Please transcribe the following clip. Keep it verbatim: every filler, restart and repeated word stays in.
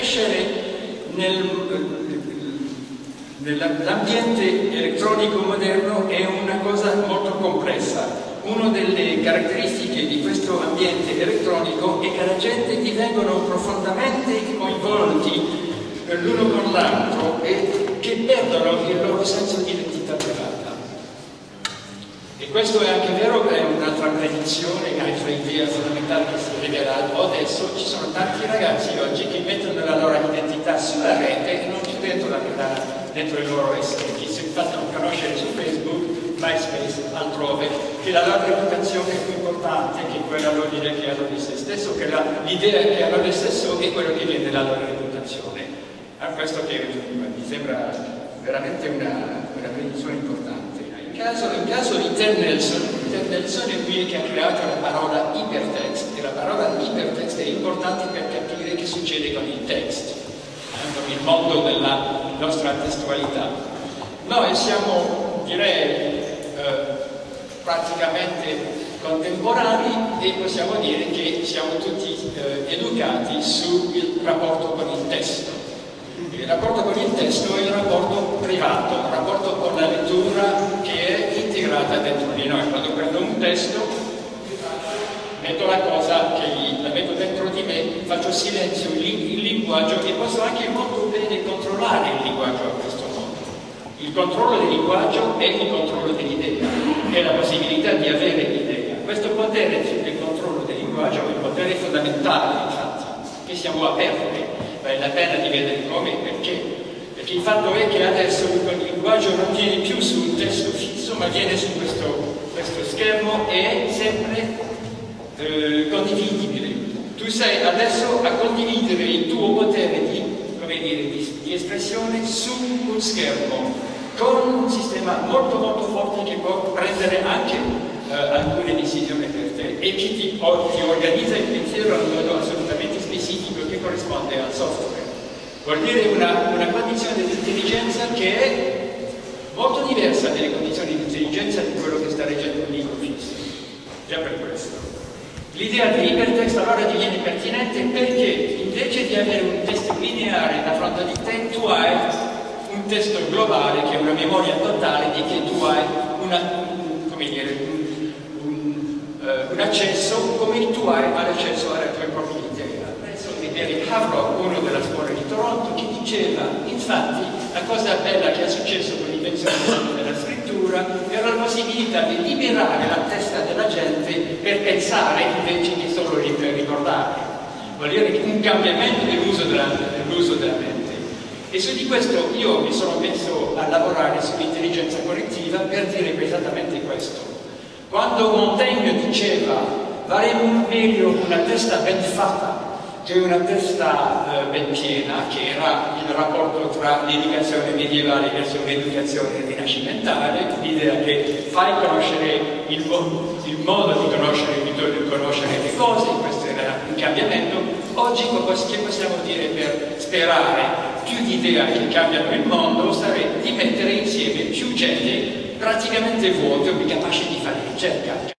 crescere nell'ambiente elettronico moderno è una cosa molto complessa. Una delle caratteristiche di questo ambiente elettronico è che la gente divengono profondamente coinvolti l'uno con l'altro e che perdono il loro senso di identità privata. E questo è anche vero, è un'altra predizione, un'altra idea fondamentale che si rivela adesso. Ci sono tanti ragazzi oggi che mettono la loro identità sulla rete e non più dentro, la, la, dentro il loro essere, che si fanno conoscere su Facebook, MySpace, altrove, che la loro reputazione è più importante che quella l'idea che hanno di se stesso, che l'idea che hanno di se stesso è quello che viene dalla loro reputazione. A questo che mi sembra veramente una, una predizione importante. In caso, in caso di Ted Nelson, Ted Nelson è qui che ha creato la parola hypertext, e la parola hypertext è importante per capire che succede con il text, eh, con il mondo della nostra testualità. Noi siamo, direi, eh, praticamente contemporanei e possiamo dire che siamo tutti eh, educati sul rapporto con il testo. Il rapporto con il testo è un rapporto privato, un rapporto con la lettura che è integrata dentro di noi. Quando prendo un testo, metto la cosa che la metto dentro di me, faccio silenzio il, il linguaggio e posso anche molto bene controllare il linguaggio a questo modo. Il controllo del linguaggio è il controllo dell'idea, è la possibilità di avere l'idea. Questo potere del controllo del linguaggio è un potere fondamentale, infatti, che siamo aperti. Vale la pena di vedere come e perché. Perché il fatto è che adesso il linguaggio non viene più su un testo fisso, ma viene su questo, questo schermo e è sempre eh, condividibile. Tu sei adesso a condividere il tuo potere di, come dire, di, di espressione su un schermo, con un sistema molto molto forte che può prendere anche eh, alcune decisioni per te e che ti, o, ti organizza il pensiero in modo assolutamente specifico che corrisponde al software. Vuol dire una, una condizione di intelligenza che è molto diversa dalle condizioni di intelligenza di quello che sta leggendo un libro fisso. Già per questo. L'idea di hypertext allora diviene pertinente perché invece di avere un testo lineare da fronte di te, tu hai un testo globale che è una memoria totale di che tu hai una, un, come dire, un, un, uh, un accesso come tu hai all'accesso alla tua propria idea. Eric Havelock, uno della scuola di Toronto, che diceva, infatti, la cosa bella che è successo con l'invenzione della scrittura era la possibilità di liberare la testa della gente per pensare invece che solo per ricordare. Vuol dire un cambiamento dell'uso della, dell'uso della mente. E su di questo io mi sono messo a lavorare sull'intelligenza collettiva per dire esattamente questo. Quando Montaigne diceva varrebbe meglio una testa ben fatta che una testa eh, ben piena, che era il rapporto tra l'educazione medievale verso l'educazione rinascimentale, l'idea che fai conoscere il, il modo di conoscere, di conoscere le cose, questo era un cambiamento. Oggi che possiamo dire per sperare più di idee che cambiano il mondo sarebbe di mettere insieme più gente praticamente vuote o capaci di fare ricerca.